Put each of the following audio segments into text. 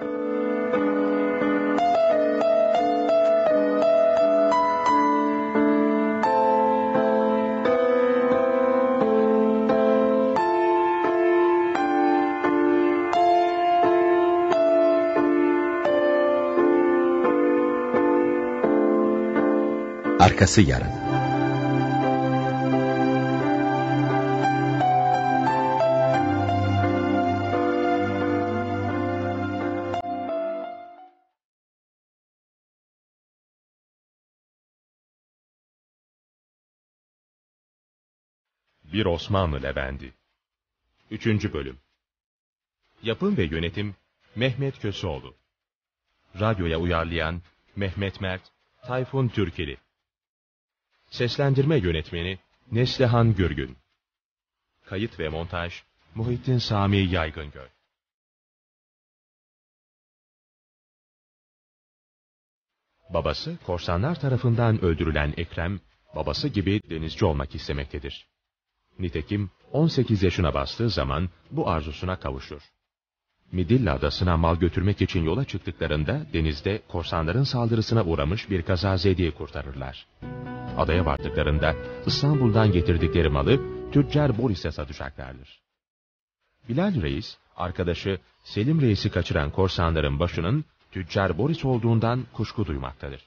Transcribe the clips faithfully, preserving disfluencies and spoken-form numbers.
Arkası yarın. Bir Osmanlı Levendi. Üçüncü bölüm. Yapım ve yönetim Mehmet Köseoğlu. Radyoya uyarlayan Mehmet Mert, Tayfun Türkeli. Seslendirme yönetmeni Neslihan Gürgün. Kayıt ve montaj Muhittin Sami Yaygıngöl. Babası korsanlar tarafından öldürülen Ekrem, babası gibi denizci olmak istemektedir. Nitekim on sekiz yaşına bastığı zaman bu arzusuna kavuşur. Midilli adasına mal götürmek için yola çıktıklarında denizde korsanların saldırısına uğramış bir kazazedeyi kurtarırlar. Adaya vardıklarında İstanbul'dan getirdikleri malı tüccar Boris'e satacaklardır. Bilal Reis, arkadaşı Selim Reis'i kaçıran korsanların başının tüccar Boris olduğundan kuşku duymaktadır.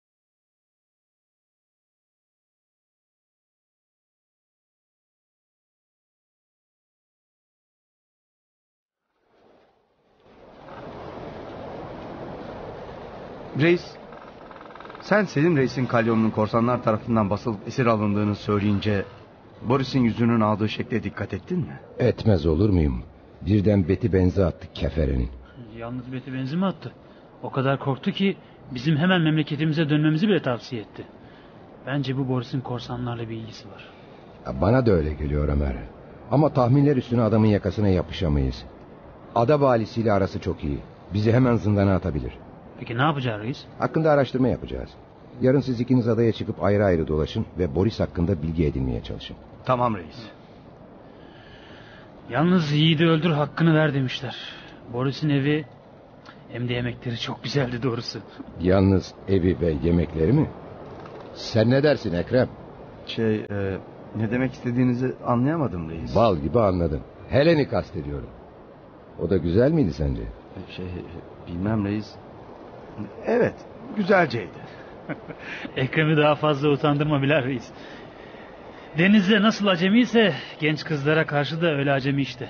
Reis, sen Selim Reis'in kalyonunun korsanlar tarafından basılıp esir alındığını söyleyince Boris'in yüzünün aldığı şekle dikkat ettin mi? Etmez olur muyum? Birden beti benzi attı keferenin. Yalnız beti benzi mi attı? O kadar korktu ki bizim hemen memleketimize dönmemizi bile tavsiye etti. Bence bu Boris'in korsanlarla bir ilgisi var. Bana da öyle geliyor Ömer. Ama tahminler üstüne adamın yakasına yapışamayız. Ada valisiyle arası çok iyi. Bizi hemen zindana atabilir. Peki ne yapacağız reis? Hakkında araştırma yapacağız. Yarın siz ikiniz adaya çıkıp ayrı ayrı dolaşın ve Boris hakkında bilgi edinmeye çalışın. Tamam reis. Yalnız yiğidi öldür hakkını ver demişler. Boris'in evi hem de yemekleri çok güzeldi doğrusu. Yalnız evi ve yemekleri mi? Sen ne dersin Ekrem? Şey e, ne demek istediğinizi anlayamadım reis. Bal gibi anladım. Helen'i kastediyorum. O da güzel miydi sence? Şey bilmem reis. Evet, güzelceydi. Ekrem'i daha fazla utandırma Bilal Reis. Denizde nasıl acemiyse genç kızlara karşı da öyle acemi işte.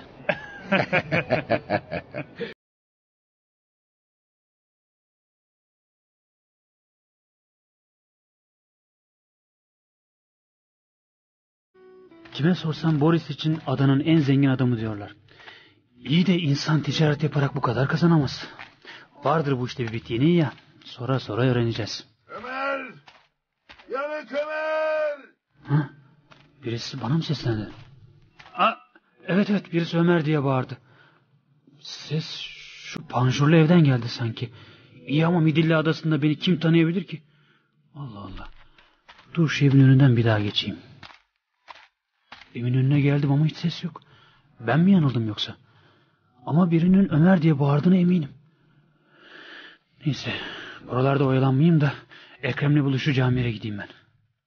Kime sorsam Boris için adanın en zengin adamı diyorlar. İyi de insan ticaret yaparak bu kadar kazanamaz. Vardır bu işte bir bit yeni ya. Sonra sonra öğreneceğiz. Ömer! Yanık Ömer! Ha? Birisi bana mı seslendi? Aa, evet evet birisi Ömer diye bağırdı. Ses şu panjurlu evden geldi sanki. İyi ama Midilli adasında beni kim tanıyabilir ki? Allah Allah. Dur şu evin önünden bir daha geçeyim. Evin önüne geldim ama hiç ses yok. Ben mi yanıldım yoksa? Ama birinin Ömer diye bağırdığına eminim. Neyse, buralarda oyalanmayayım da Ekrem'le buluşacağım yere gideyim ben.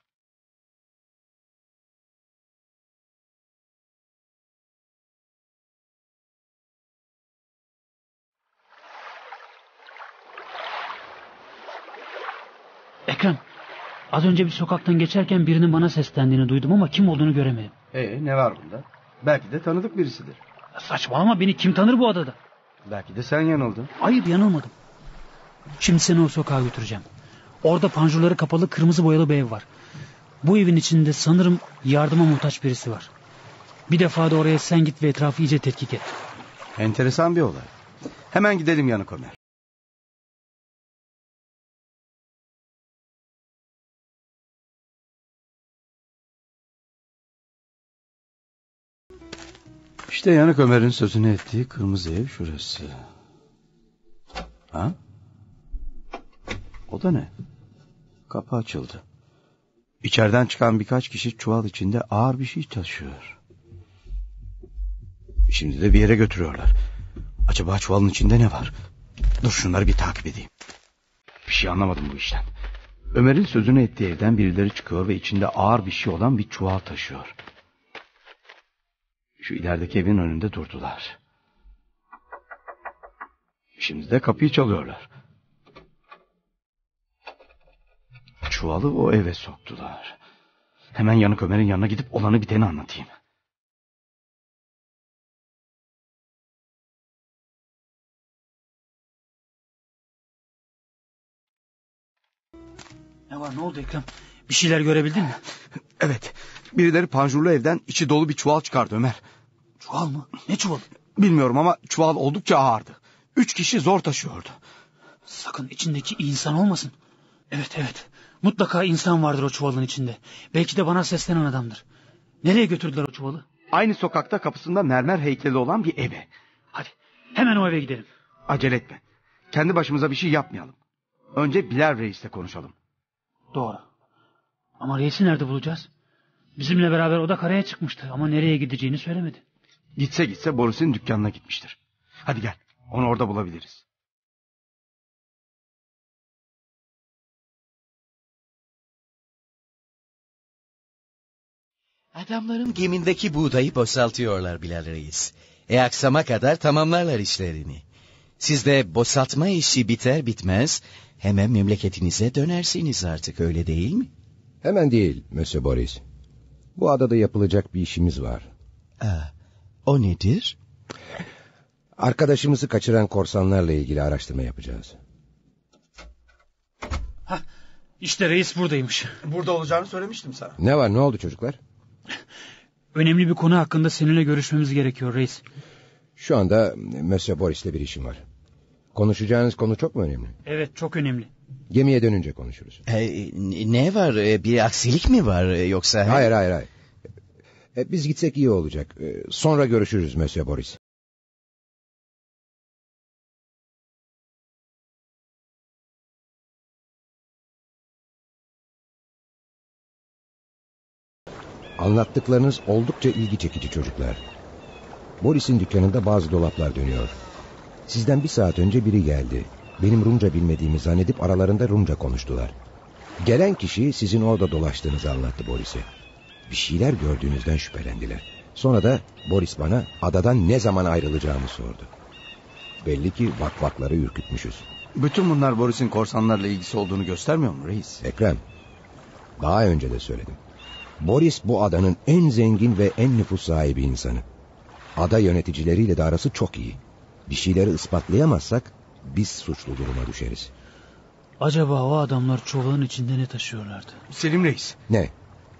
Ekrem, az önce bir sokaktan geçerken birinin bana seslendiğini duydum ama kim olduğunu göremedim. Ee, ne var bunda? Belki de tanıdık birisidir. Saçmalama, beni kim tanır bu adada? Belki de sen yanıldın. Hayır, yanılmadım. Şimdi seni o sokağa götüreceğim. Orada panjurları kapalı kırmızı boyalı bir ev var. Bu evin içinde sanırım yardıma muhtaç birisi var. Bir defa da oraya sen git ve etrafı iyice tetkik et. Enteresan bir olay. Hemen gidelim Yanık Ömer. İşte Yanık Ömer'in sözünü ettiği kırmızı ev şurası. Ha? O da ne? Kapı açıldı. İçeriden çıkan birkaç kişi çuval içinde ağır bir şey taşıyor. Şimdi de bir yere götürüyorlar. Acaba çuvalın içinde ne var? Dur şunları bir takip edeyim. Bir şey anlamadım bu işten. Ömer'in sözünü ettiği evden birileri çıkıyor ve içinde ağır bir şey olan bir çuval taşıyor. Şu ilerideki evin önünde durdular. Şimdi de kapıyı çalıyorlar. Çuvalı o eve soktular. Hemen Yanık Ömer'in yanına gidip olanı biteni anlatayım. Ne var, ne oldu Ekrem? Bir şeyler görebildin mi? Evet, birileri panjurlu evden içi dolu bir çuval çıkardı Ömer. Çuval mı? Ne çuvalı? Bilmiyorum ama çuval oldukça ağırdı. Üç kişi zor taşıyordu. Sakın içindeki insan olmasın. Evet evet, mutlaka insan vardır o çuvalın içinde. Belki de bana seslenen adamdır. Nereye götürdüler o çuvalı? Aynı sokakta kapısında mermer heykeli olan bir eve. Hadi hemen o eve gidelim. Acele etme. Kendi başımıza bir şey yapmayalım. Önce Bilal Reis'le konuşalım. Doğru. Ama reisi nerede bulacağız? Bizimle beraber o da karaya çıkmıştı ama nereye gideceğini söylemedi. Gitse gitse Boris'in dükkanına gitmiştir. Hadi gel, onu orada bulabiliriz. Adamların gemindeki buğdayı boşaltıyorlar Bilal Reis. E akşama kadar tamamlarlar işlerini. Siz de boşaltma işi biter bitmez hemen memleketinize dönersiniz artık, öyle değil mi? Hemen değil Monsieur Boris. Bu adada yapılacak bir işimiz var. Aa, o nedir? Arkadaşımızı kaçıran korsanlarla ilgili araştırma yapacağız. Hah, işte reis buradaymış. Burada olacağını söylemiştim sana. Ne var, ne oldu çocuklar? Önemli bir konu hakkında seninle görüşmemiz gerekiyor reis. Şu anda Monsieur Boris'le bir işim var. Konuşacağınız konu çok mu önemli? Evet, çok önemli. Gemiye dönünce konuşuruz. E, ne var, e, bir aksilik mi var e, yoksa? Hayır hayır hayır. E, biz gitsek iyi olacak. E, sonra görüşürüz Monsieur Boris. Anlattıklarınız oldukça ilgi çekici çocuklar. Boris'in dükkanında bazı dolaplar dönüyor. Sizden bir saat önce biri geldi. Benim Rumca bilmediğimi zannedip aralarında Rumca konuştular. Gelen kişi sizin orada dolaştığınızı anlattı Boris'e. Bir şeyler gördüğünüzden şüphelendiler. Sonra da Boris bana adadan ne zaman ayrılacağımı sordu. Belli ki vakvakları ürkütmüşüz. Bütün bunlar Boris'in korsanlarla ilgisi olduğunu göstermiyor mu reis? Ekrem, daha önce de söyledim. Boris bu adanın en zengin ve en nüfus sahibi insanı. Ada yöneticileriyle de arası çok iyi. Bir şeyleri ispatlayamazsak biz suçlu duruma düşeriz. Acaba o adamlar çuvalın içinde ne taşıyorlardı? Selim Reis. Ne?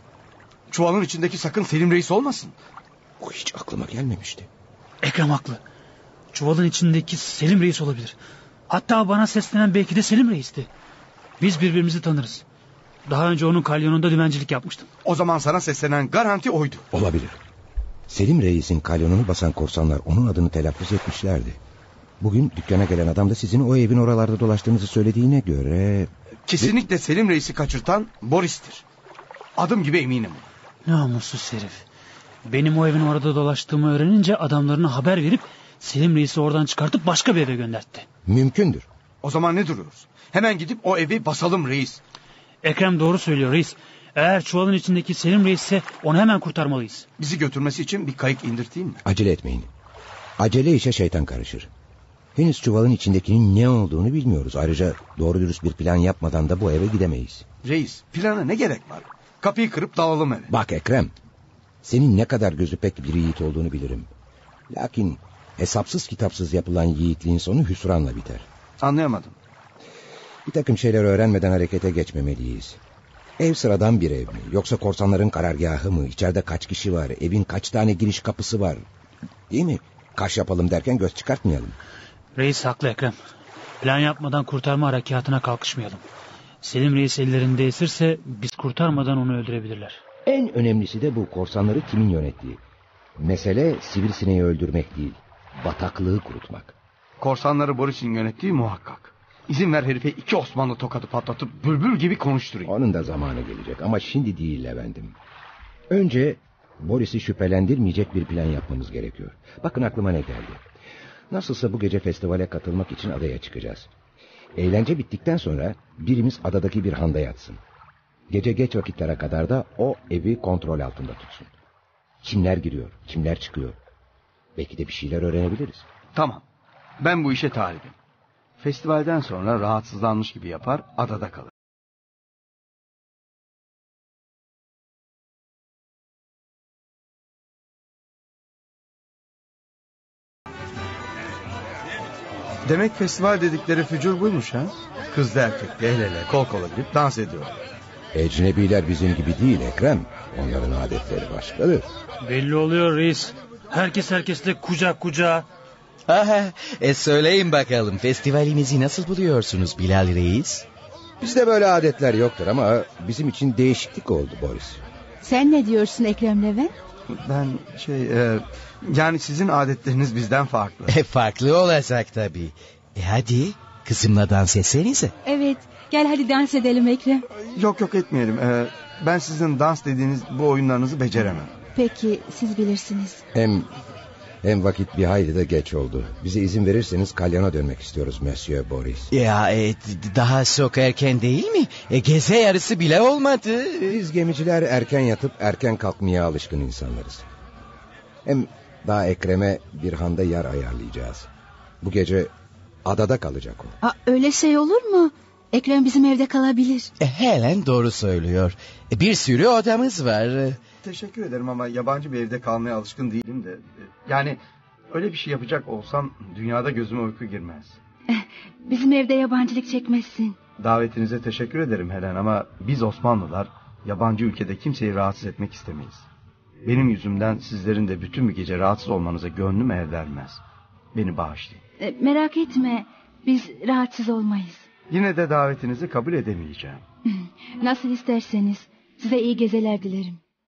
Çuvalın içindeki sakın Selim Reis olmasın. O hiç aklıma gelmemişti. Ekrem haklı. Çuvalın içindeki Selim Reis olabilir. Hatta bana seslenen belki de Selim Reis'ti. Biz birbirimizi tanırız. Daha önce onun kalyonunda dümencilik yapmıştım. O zaman sana seslenen garanti oydu. Olabilir. Selim Reis'in kalyonunu basan korsanlar onun adını telaffuz etmişlerdi. Bugün dükkana gelen adam da sizin o evin oralarda dolaştığınızı söylediğine göre... Kesinlikle Selim Reis'i kaçırtan Boris'tir. Adım gibi eminim. Namussuz herif. Benim o evin orada dolaştığımı öğrenince adamlarına haber verip Selim Reis'i oradan çıkartıp başka bir eve göndertti. Mümkündür. O zaman ne duruyoruz? Hemen gidip o evi basalım reis. Ekrem doğru söylüyor reis. Eğer çuvalın içindeki Selim Reis ise onu hemen kurtarmalıyız. Bizi götürmesi için bir kayık indirteyim mi? Acele etmeyin. Acele işe şeytan karışır. Henüz çuvalın içindekinin ne olduğunu bilmiyoruz. Ayrıca doğru dürüst bir plan yapmadan da bu eve gidemeyiz. Reis, plana ne gerek var? Kapıyı kırıp dalalım eve. Bak Ekrem, senin ne kadar gözü pek bir yiğit olduğunu bilirim. Lakin hesapsız kitapsız yapılan yiğitliğin sonu hüsranla biter. Anlayamadım. Bir takım şeyler öğrenmeden harekete geçmemeliyiz. Ev sıradan bir ev mi? Yoksa korsanların karargahı mı? İçeride kaç kişi var? Evin kaç tane giriş kapısı var? Değil mi? Kaş yapalım derken göz çıkartmayalım. Reis haklı Ekrem. Plan yapmadan kurtarma harekatına kalkışmayalım. Selim Reis ellerinde esirse biz kurtarmadan onu öldürebilirler. En önemlisi de bu korsanları kimin yönettiği. Mesele sivrisineği öldürmek değil, bataklığı kurutmak. Korsanları Boris'in yönettiği muhakkak. İzin ver herife iki Osmanlı tokadı patlatıp bülbül gibi konuşturayım. Onun da zamanı gelecek ama şimdi değil efendim. Önce Boris'i şüphelendirmeyecek bir plan yapmamız gerekiyor. Bakın aklıma ne geldi. Nasılsa bu gece festivale katılmak için adaya çıkacağız. Eğlence bittikten sonra birimiz adadaki bir handa yatsın. Gece geç vakitlere kadar da o evi kontrol altında tutsun. Kimler giriyor, kimler çıkıyor. Belki de bir şeyler öğrenebiliriz. Tamam. Ben bu işe talibim. Festivalden sonra rahatsızlanmış gibi yapar, adada kalır. Demek festival dedikleri fücur buymuş ha? Kızlı erkekli el ele kol kola girip dans ediyor. Ecnebiler bizim gibi değil Ekrem. Onların adetleri başkadır. Belli oluyor reis. Herkes herkesle kucak kucağa. Aha, e söyleyin bakalım festivalimizi nasıl buluyorsunuz Bilal Reis? Bizde böyle adetler yoktur ama bizim için değişiklik oldu Boris. Sen ne diyorsun Ekrem Levent? Ben şey... E, yani sizin adetleriniz bizden farklı. E, farklı olacak tabii. E hadi kızımla dans etsenize. Evet, gel hadi dans edelim Ekrem. Yok yok etmeyelim. E, ben sizin dans dediğiniz bu oyunlarınızı beceremem. Peki siz bilirsiniz. Hem hem vakit bir hayli de geç oldu. Bize izin verirseniz kalyana dönmek istiyoruz Monsieur Boris. Ya e, daha çok erken değil mi? E, gece yarısı bile olmadı. Biz gemiciler erken yatıp erken kalkmaya alışkın insanlarız. Hem daha Ekrem'e bir handa yer ayarlayacağız. Bu gece adada kalacak o. Aa, öyle şey olur mu? Ekrem bizim evde kalabilir. E, Helen doğru söylüyor. E, bir sürü odamız var. Teşekkür ederim ama yabancı bir evde kalmaya alışkın değilim de. Yani öyle bir şey yapacak olsam dünyada gözüme uyku girmez. Bizim evde yabancılık çekmezsin. Davetinize teşekkür ederim Helen ama biz Osmanlılar yabancı ülkede kimseyi rahatsız etmek istemeyiz. Benim yüzümden sizlerin de bütün bir gece rahatsız olmanıza gönlüm el vermez. Beni bağışlayın. E, merak etme, biz rahatsız olmayız. Yine de davetinizi kabul edemeyeceğim. Nasıl isterseniz. Size iyi geceler dilerim.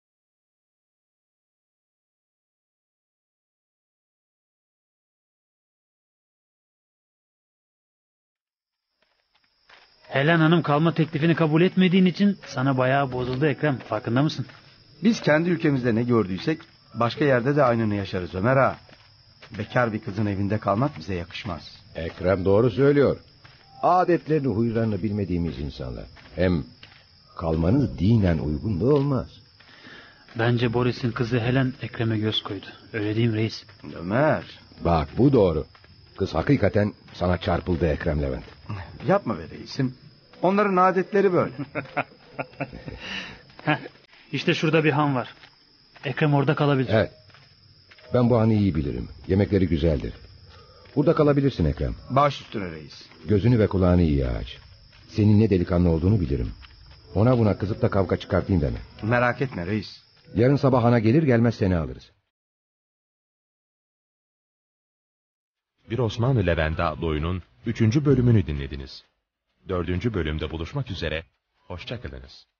Helen Hanım kalma teklifini kabul etmediğin için sana bayağı bozuldu Ekrem. Farkında mısın? Biz kendi ülkemizde ne gördüysek başka yerde de aynını yaşarız Ömer ağa. Bekar bir kızın evinde kalmak bize yakışmaz. Ekrem doğru söylüyor. Adetlerini, huylarını bilmediğimiz insanlar. Hem kalmanız dinen uygun da olmaz. Bence Boris'in kızı Helen Ekrem'e göz koydu. Öyle değil mi reis? Ömer. Bak bu doğru. Kız hakikaten sana çarpıldı Ekrem Levent. Yapma be reisim. Onların adetleri böyle. Heh, işte şurada bir han var. Ekrem orada kalabilir. Evet. Ben bu hanı iyi bilirim. Yemekleri güzeldir. Burada kalabilirsin Ekrem. Baş üstüne reis. Gözünü ve kulağını iyi aç. Senin ne delikanlı olduğunu bilirim. Ona buna kızıp da kavga çıkartayım deme. Merak etme reis. Yarın sabah hana gelir gelmez seni alırız. Bir Osmanlı Levent'i adlı oyunun üçüncü bölümünü dinlediniz. Dördüncü bölümde buluşmak üzere, hoşça kalınız.